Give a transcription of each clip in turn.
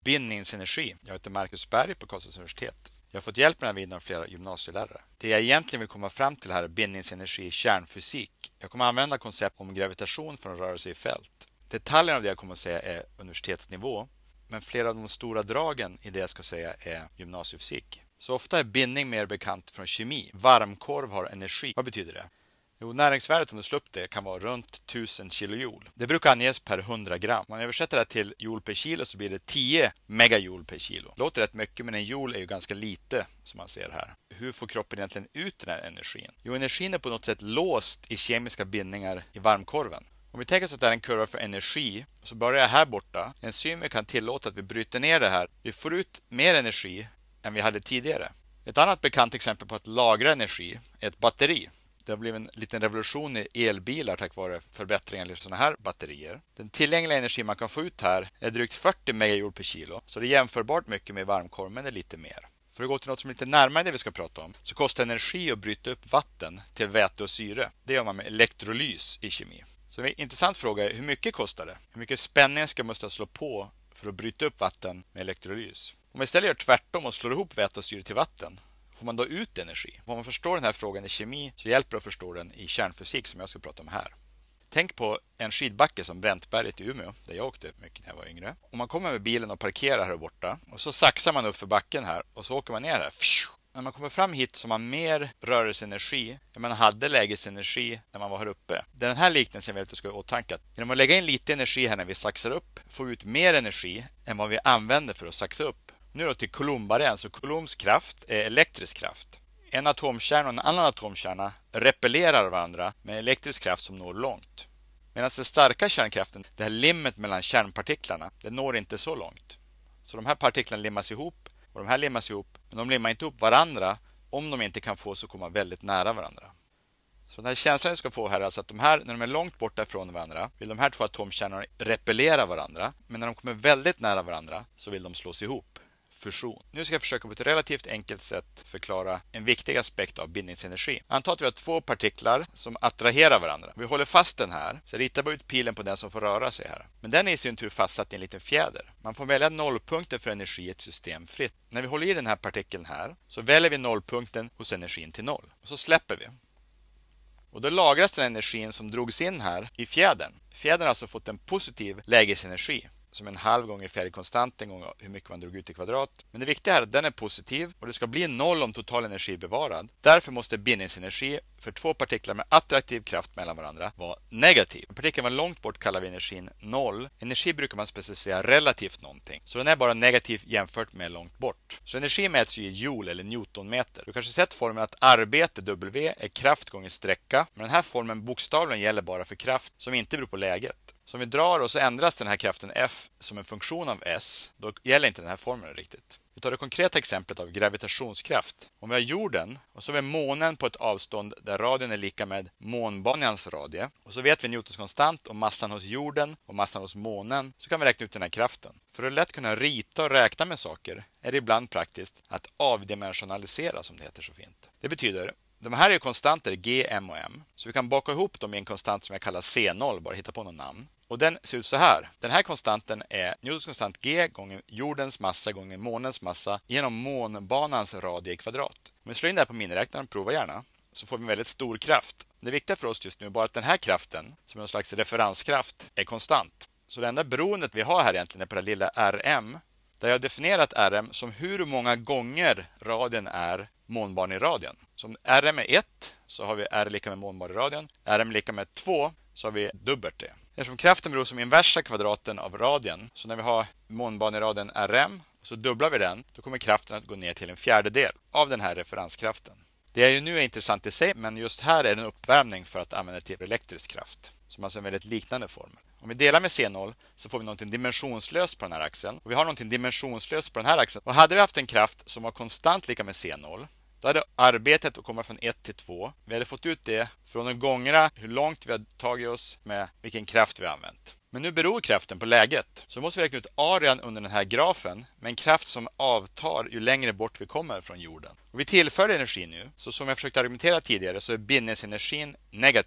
Bindningsenergi. Jag heter Marcus Berg på Karlstads universitet. Jag har fått hjälp med den här videon av flera gymnasielärare. Det jag egentligen vill komma fram till här är bindningsenergi i kärnfysik. Jag kommer använda koncept om gravitation för att röra sig i fält. Detaljerna av det jag kommer att säga är universitetsnivå, men flera av de stora dragen i det jag ska säga är gymnasiefysik. Så ofta är bindning mer bekant från kemi. Varmkorv har energi. Vad betyder det? Jo, näringsvärdet om du slår upp det kan vara runt 1000 kilojoule. Det brukar anges per 100 gram. Om man översätter det till joule per kilo så blir det 10 megajoule per kilo. Det låter rätt mycket, men en joule är ju ganska lite som man ser här. Hur får kroppen egentligen ut den här energin? Jo, energin är på något sätt låst i kemiska bindningar i varmkorven. Om vi tänker oss att det är en kurva för energi så börjar jag här borta. Enzymer kan tillåta att vi bryter ner det här. Vi får ut mer energi än vi hade tidigare. Ett annat bekant exempel på att lagra energi är ett batteri. Det har blivit en liten revolution i elbilar tack vare förbättringar i sådana här batterier. Den tillgängliga energi man kan få ut här är drygt 40 megajoule per kilo. Så det är jämförbart mycket med varmkorv, men det är lite mer. För att gå till något som är lite närmare det vi ska prata om så kostar energi att bryta upp vatten till väte och syre. Det gör man med elektrolys i kemi. Så en intressant fråga är hur mycket kostar det? Hur mycket spänning ska man slå på för att bryta upp vatten med elektrolys? Om vi istället gör tvärtom och slår ihop väte och syre till vatten, får man då ut energi? Om man förstår den här frågan i kemi så hjälper det att förstå den i kärnfysik som jag ska prata om här. Tänk på en skidbacke som Bräntberget i Umeå, där jag åkte mycket när jag var yngre. Om man kommer med bilen och parkerar här borta och så saxar man upp för backen här och så åker man ner här. När man kommer fram hit så har man mer rörelseenergi än man hade lägesenergi när man var här uppe. Det är den här liknelsen vi ska ha i åtanke. Genom att lägga in lite energi här när vi saxar upp får vi ut mer energi än vad vi använder för att saxa upp. Nu då till Coulomb-barriären, så Coulomps kraft är elektrisk kraft. En atomkärna och en annan atomkärna repellerar varandra med elektrisk kraft som når långt. Medan den starka kärnkraften, det här limmet mellan kärnpartiklarna, det når inte så långt. Så de här partiklarna limmas ihop och de här limmas ihop, men de limmar inte ihop varandra om de inte kan få så komma väldigt nära varandra. Så den här känslan du ska få här är alltså att de här, när de är långt borta från varandra, vill de här två atomkärnorna repellera varandra, men när de kommer väldigt nära varandra så vill de slås ihop. Fusion. Nu ska jag försöka på ett relativt enkelt sätt förklara en viktig aspekt av bindningsenergi. Anta att vi har två partiklar som attraherar varandra. Vi håller fast den här, så ritar bara ut pilen på den som får röra sig här. Men den är i sin tur fastsatt i en liten fjäder. Man får välja nollpunkter för energi i ett system fritt. När vi håller i den här partikeln här så väljer vi nollpunkten hos energin till 0. Och så släpper vi. Och då lagras den energin som drogs in här i fjädern. Fjädern har alltså fått en positiv lägesenergi. Som en halv gånger fjäderkonstanten gånger hur mycket man drog ut i kvadrat. Men det viktiga är att den är positiv och det ska bli 0 om total energi är bevarad. Därför måste bindningsenergi för två partiklar med attraktiv kraft mellan varandra vara negativ. Om partikeln var långt bort kallar vi energin 0. Energi brukar man specificera relativt någonting. Så den är bara negativ jämfört med långt bort. Så energi mäts ju i joule eller newtonmeter. Du kanske sett formen att arbete W är kraft gånger sträcka. Men den här formen bokstavligen gäller bara för kraft som inte beror på läget. Så om vi drar och så ändras den här kraften F som en funktion av S, då gäller inte den här formeln riktigt. Vi tar det konkreta exemplet av gravitationskraft. Om vi har jorden och så har vi månen på ett avstånd där radien är lika med månbanans radie. Och så vet vi Newtons konstant och massan hos jorden och massan hos månen, så kan vi räkna ut den här kraften. För att lätt kunna rita och räkna med saker är det ibland praktiskt att avdimensionalisera, som det heter så fint. Det betyder de här är konstanter G, M och M. Så vi kan baka ihop dem i en konstant som jag kallar C0, bara hitta på någon namn. Och den ser ut så här. Den här konstanten är Newtons konstant G gånger jordens massa gånger månens massa genom månbanans radie i kvadrat. Om vi slår in det här på miniräknaren, prova gärna, så får vi en väldigt stor kraft. Det viktiga för oss just nu är bara att den här kraften, som är någon slags referenskraft, är konstant. Så det enda beroendet vi har här egentligen är på det lilla Rm. Där jag har definierat Rm som hur många gånger radien är månbarn i radien. Så om Rm är 1 så har vi R lika med månbarn i radien. Rm lika med 2 så har vi dubbelt det. Eftersom kraften beror som inversa kvadraten av radien, så när vi har månbarn i radien Rm och så dubblar vi den, då kommer kraften att gå ner till en fjärdedel av den här referenskraften. Det är ju nu intressant i sig, men just här är det en uppvärmning för att använda till elektrisk kraft. Som alltså är en väldigt liknande formel. Om vi delar med C0 så får vi någonting dimensionslöst på den här axeln. Och vi har någonting dimensionslöst på den här axeln. Och hade vi haft en kraft som var konstant lika med C0, då hade arbetet att komma från 1 till 2. Vi hade fått ut det från de gångerna hur långt vi har tagit oss med vilken kraft vi har använt. Men nu beror kraften på läget. Så måste vi räkna ut arean under den här grafen med en kraft som avtar ju längre bort vi kommer från jorden. Och vi tillför energi nu, så som jag försökt argumentera tidigare så är bindningsenergin negativ.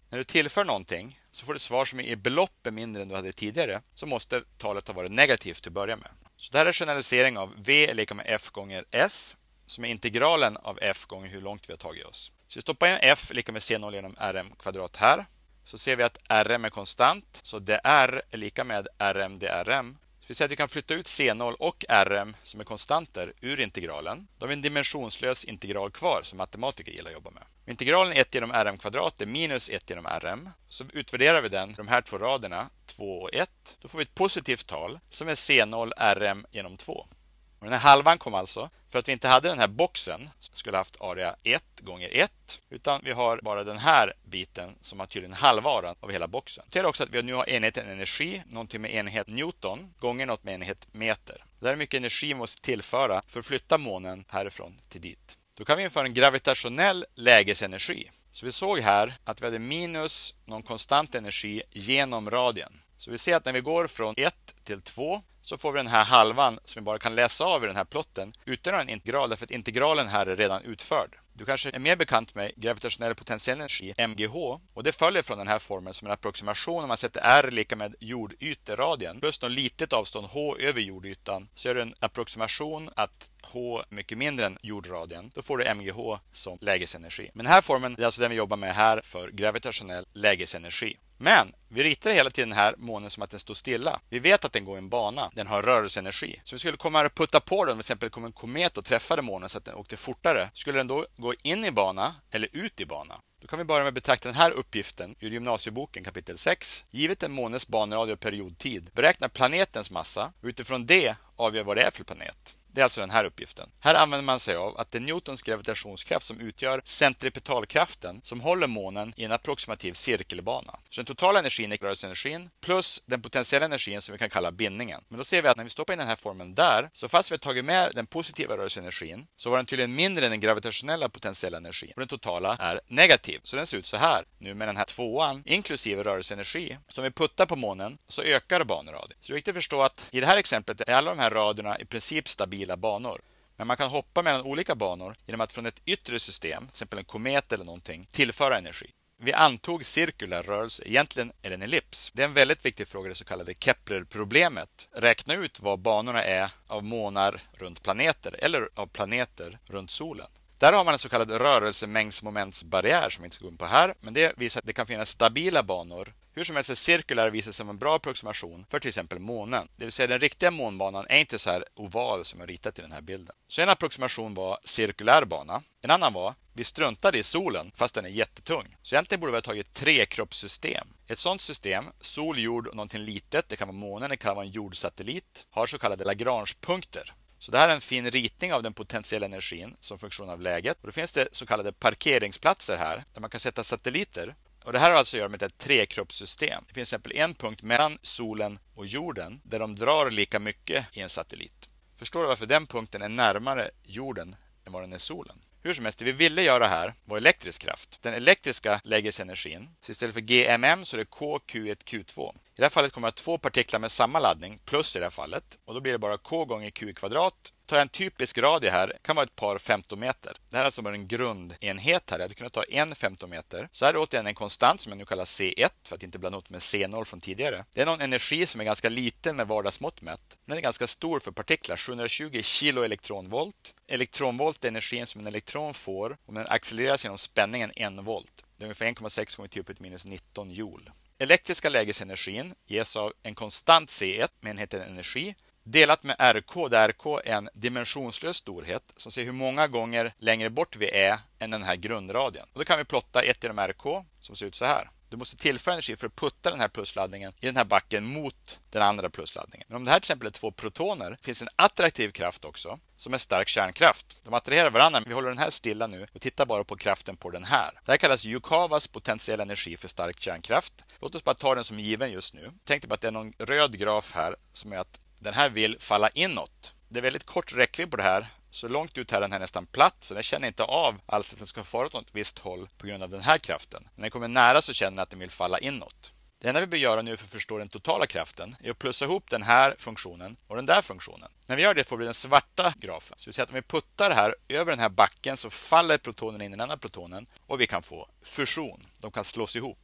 När du tillför någonting så får du svar som i belopp är mindre än du hade tidigare, så måste talet ha varit negativt till att börja med. Så det här är generalisering av V är lika med F gånger S, som är integralen av F gånger hur långt vi har tagit oss. Så vi stoppar in F lika med C0 genom Rm kvadrat här. Så ser vi att Rm är konstant, så dr är lika med Rm drm. Så vi säger att vi kan flytta ut C0 och Rm som är konstanter ur integralen. Då har vi en dimensionslös integral kvar som matematiker gillar att jobba med. Integralen 1 genom Rm kvadrat är minus 1 genom Rm. Så utvärderar vi den, de här två raderna, 2 och 1. Då får vi ett positivt tal som är C0 Rm genom 2. Och den här halvan kom alltså för att vi inte hade den här boxen som skulle haft area 1 gånger 1, utan vi har bara den här biten som har tydligen halva arean av hela boxen. Det är också att vi nu har enheten energi, någonting med enhet Newton, gånger något med enhet meter. Det är mycket energi vi måste tillföra för att flytta månen härifrån till dit. Då kan vi införa en gravitationell lägesenergi. Så vi såg här att vi hade minus någon konstant energi genom radien. Så vi ser att när vi går från 1 till 2 så får vi den här halvan som vi bara kan läsa av i den här plotten utan en integral, därför att integralen här är redan utförd. Du kanske är mer bekant med gravitationell potentiell energi, MGH, och det följer från den här formeln som en approximation. Om man sätter R lika med jordyteradien plus något litet avstånd H över jordytan, så är det en approximation att H är mycket mindre än jordradien. Då får du MGH som lägesenergi. Men den här formeln är alltså den vi jobbar med här för gravitationell lägesenergi. Men vi ritar hela tiden här månen som att den står stilla. Vi vet att den går i en bana. Den har rörelseenergi. Så vi skulle komma och putta på den. Till exempel kom en komet och träffade månen så att den åkte fortare. Skulle den då gå in i bana eller ut i bana? Då kan vi börja med att betrakta den här uppgiften ur gymnasieboken kapitel 6. Givet en månes banradie och periodtid, beräkna planetens massa och utifrån det avgör vad det är för planet. Det är alltså den här uppgiften. Här använder man sig av att det är Newtons gravitationskraft som utgör centripetalkraften som håller månen i en approximativ cirkelbana. Så den totala energin är rörelseenergin plus den potentiella energin som vi kan kalla bindningen. Men då ser vi att när vi stoppar in den här formeln där, så fast vi har tagit med den positiva rörelseenergin så var den tydligen mindre än den gravitationella potentiella energin. Och den totala är negativ. Så den ser ut så här. Nu med den här tvåan inklusive rörelseenergi, som vi puttar på månen så ökar banradien. Så det är viktigt att förstå att i det här exemplet är alla de här raderna i princip stabila banor. Men man kan hoppa mellan olika banor genom att från ett yttre system, till exempel en komet eller någonting, tillföra energi. Vi antog cirkulär rörelse, egentligen är det en ellips. Det är en väldigt viktig fråga, det så kallade Kepler-problemet. Räkna ut vad banorna är av månar runt planeter eller av planeter runt solen. Där har man en så kallad rörelsemängdsmomentsbarriär som vi inte ska gå in på här, men det visar att det kan finnas stabila banor. Hur som helst är cirkulär visar sig som en bra approximation för till exempel månen. Det vill säga den riktiga månbanan är inte så här oval som jag ritat i den här bilden. Så en approximation var cirkulär bana. En annan var, vi struntade i solen fast den är jättetung. Så egentligen borde vi ha tagit 3-kroppssystem. Ett sådant system, sol, jord och någonting litet, det kan vara månen, det kan vara en jordsatellit, har så kallade Lagrangepunkter. Så det här är en fin ritning av den potentiella energin som funktion av läget. Och då finns det så kallade parkeringsplatser här där man kan sätta satelliter. Och det här har alltså att göra med ett 3-kroppssystem. Det finns till exempel en punkt mellan solen och jorden där de drar lika mycket i en satellit. Förstår du varför den punkten är närmare jorden än vad den är solen? Hur som helst, det vi ville göra här var elektrisk kraft. Den elektriska lägesenergin, så istället för GMM så är det K, Q1, Q2. I det här fallet kommer jag ha två partiklar med samma laddning, plus i det här fallet. Och då blir det bara K gånger Q kvadrat. Tar jag en typisk radie här, kan vara ett par femtometer. Det här är alltså bara en grundenhet här. Jag hade kunnat ta en femtometer. Så här är det återigen en konstant som jag nu kallar C1 för att inte blanda ihop med C0 från tidigare. Det är någon energi som är ganska liten med vardagsmått mätt. Men den är ganska stor för partiklar, 720 kilo elektronvolt. Elektronvolt är energin som en elektron får om den accelereras genom spänningen 1 volt. Det är ungefär 1,6 gånger 10 minus 19 joule. Elektriska lägesenergin ges av en konstant C1 med enheten energi delat med RK, där RK är en dimensionslös storhet som ser hur många gånger längre bort vi är än den här grundradien. Och då kan vi plotta 1 genom RK som ser ut så här. Du måste tillföra energi för att putta den här plusladdningen i den här backen mot den andra plusladdningen. Men om det här till exempel är 2 protoner finns en attraktiv kraft också som är stark kärnkraft. De attraherar varandra, men vi håller den här stilla nu och tittar bara på kraften på den här. Det här kallas Yukawas potentiella energi för stark kärnkraft. Låt oss bara ta den som given just nu. Tänk dig bara att det är någon röd graf här som är att den här vill falla inåt. Det är väldigt kort räckvidd på det här. Så långt ut här är den här nästan platt, så den känner inte av alls att den ska fara åt något visst håll på grund av den här kraften. När den kommer nära så känner den att den vill falla inåt. Det enda vi bör göra nu för att förstå den totala kraften är att plussa ihop den här funktionen och den där funktionen. När vi gör det får vi den svarta grafen. Så vi säger att om vi puttar här över den här backen så faller protonen in i den andra protonen och vi kan få fusion. De kan slås ihop.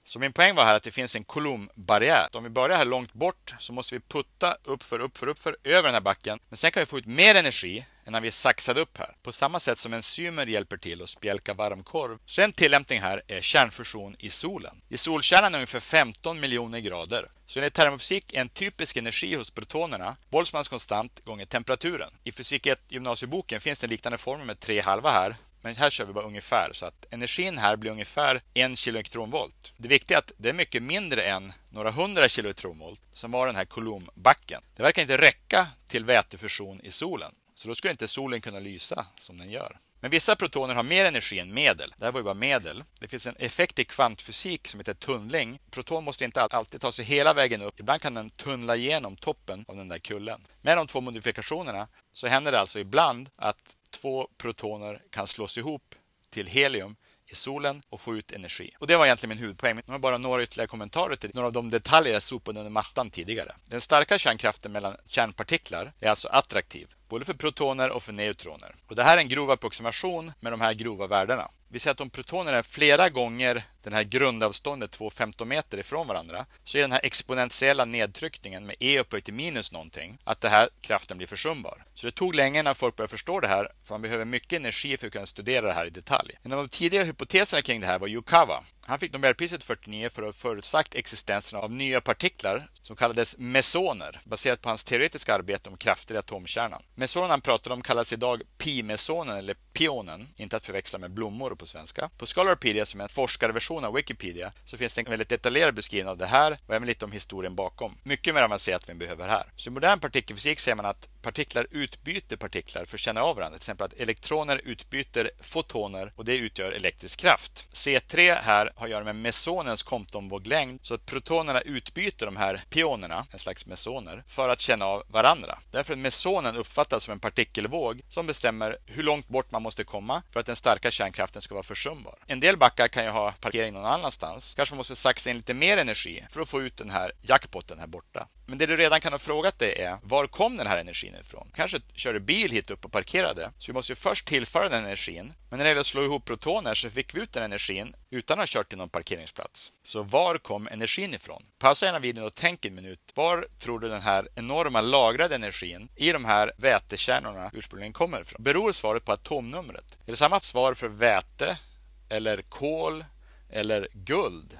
Så min poäng var här att det finns en Coulomb-barriär. Om vi börjar här långt bort så måste vi putta uppför över den här backen. Men sen kan vi få ut mer energi än när vi är saxade upp här. På samma sätt som enzymer hjälper till att spjälka varm korv. Så en tillämpning här är kärnfusion i solen. I solkärnan är ungefär 15 miljoner grader. Så enligt termofysik är en typisk energi hos protonerna Boltzmanns konstant gånger temperaturen. I fysik 1 gymnasieboken finns det en liknande formel med 3 halva här. Men här kör vi bara ungefär, så att energin här blir ungefär 1 kiloelektronvolt. Det viktiga är att det är mycket mindre än några 100 kiloelektronvolt som var den här Coulomb-backen. Det verkar inte räcka till vätefusion i solen. Så då skulle inte solen kunna lysa som den gör. Men vissa protoner har mer energi än medel. Det här var ju bara medel. Det finns en effekt i kvantfysik som heter tunnling. Proton måste inte alltid ta sig hela vägen upp. Ibland kan den tunnla igenom toppen av den där kullen. Med de två modifikationerna så händer det alltså ibland att två protoner kan slås ihop till helium i solen och få ut energi. Och det var egentligen min huvudpoäng. Nu har bara några ytterligare kommentarer till några av de detaljer jag sopade under mattan tidigare. Den starka kärnkraften mellan kärnpartiklar är alltså attraktiv, både för protoner och för neutroner. Och det här är en grov approximation med de här grova värdena. Vi ser att om protoner är flera gånger den här grundavståndet 2,15 meter ifrån varandra så är den här exponentiella nedtryckningen med e upphöjt till minus någonting att den här kraften blir försumbar. Så det tog länge innan folk började förstå det här, för man behöver mycket energi för att kunna studera det här i detalj. En av de tidiga hypoteserna kring det här var Yukawa. Han fick Nobelpriset 49 för att ha förutsagt existensen av nya partiklar som kallades mesoner, baserat på hans teoretiska arbete om krafter i atomkärnan. Mesonen han pratade om kallas idag pi-mesonen eller pionen, inte att förväxla med blommor på svenska. På Scholarpedia, som är en forskarversion av Wikipedia, så finns det en väldigt detaljerad beskrivning av det här och även lite om historien bakom. Mycket mer avancerat än vi behöver här. Så i modern partikelfysik säger man att partiklar utbyter partiklar för att känna av varandra. Till exempel att elektroner utbyter fotoner och det utgör elektrisk kraft. C3 här har att göra med mesonens Compton-våglängd, så att protonerna utbyter de här pionerna, en slags mesoner, för att känna av varandra. Därför är mesonen uppfattas som en partikelvåg som bestämmer hur långt bort man måste komma för att den starka kärnkraften ska vara försumbar. En del backar kan ju ha parkering någon annanstans. Kanske man måste saxa in lite mer energi för att få ut den här jackpotten här borta. Men det du redan kan ha frågat dig är, var kom den här energin ifrån? Kanske kör du bil hit upp och parkerade, så vi måste ju först tillföra den energin. Men när det gäller att slå ihop protoner så fick vi ut den energin utan att ha kört till någon parkeringsplats. Så var kom energin ifrån? Pausa gärna videon och tänk en minut. Var tror du den här enorma lagrade energin i de här vätekärnorna ursprungligen kommer ifrån? Beror svaret på atomnumret? Är det samma svar för väte, eller kol, eller guld?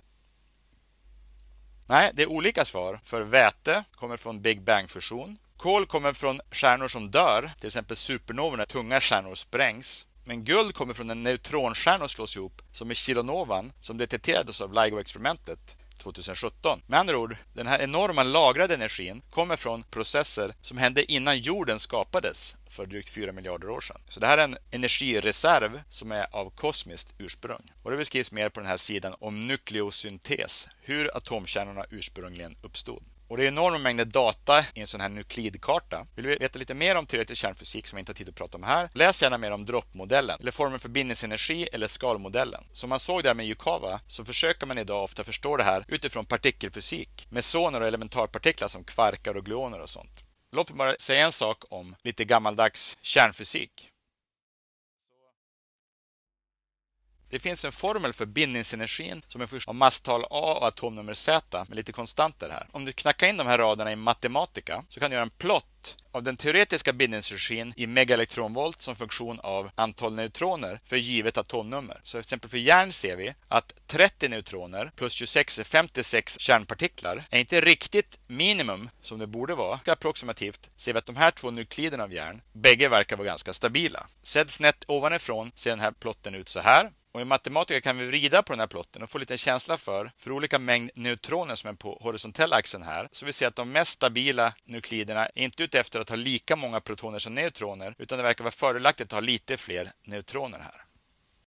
Nej, det är olika svar. För väte kommer från Big Bang-fusion. Kol kommer från stjärnor som dör, till exempel supernovorna, tunga stjärnor sprängs. Men guld kommer från en neutronstjärna slås ihop, som är kilonovan, som detekterades av LIGO-experimentet 2017. Med andra ord, den här enorma lagrade energin kommer från processer som hände innan jorden skapades för drygt 4 miljarder år sedan. Så det här är en energireserv som är av kosmiskt ursprung. Och det beskrivs mer på den här sidan om nukleosyntes, hur atomkärnorna ursprungligen uppstod. Och det är enorma mängder data i en sån här nuklidkarta. Vill du veta lite mer om teoretisk kärnfysik som vi inte har tid att prata om här? Läs gärna mer om droppmodellen, eller formen för bindningsenergi eller skalmodellen. Som man såg där med Yukawa så försöker man idag ofta förstå det här utifrån partikelfysik, mesoner och elementarpartiklar som kvarkar och gluoner och sånt. Låt mig bara säga en sak om lite gammaldags kärnfysik. Det finns en formel för bindningsenergin som är först av masstal A och atomnummer Z med lite konstanter här. Om du knackar in de här raderna i matematika så kan du göra en plott av den teoretiska bindningsenergin i megaelektronvolt som funktion av antal neutroner för givet atomnummer. Så till exempel för järn ser vi att 30 neutroner plus 26 är 56 kärnpartiklar är inte riktigt minimum som det borde vara. Approximativt ser vi att de här två nukliderna av järn, bägge verkar vara ganska stabila. Sedd snett ovanifrån ser den här plotten ut så här. Och i matematika kan vi vrida på den här plotten och få lite känsla för olika mängd neutroner som är på horisontella axeln här. Så vi ser att de mest stabila nukliderna är inte ute efter att ha lika många protoner som neutroner, utan det verkar vara fördelaktigt att ha lite fler neutroner här.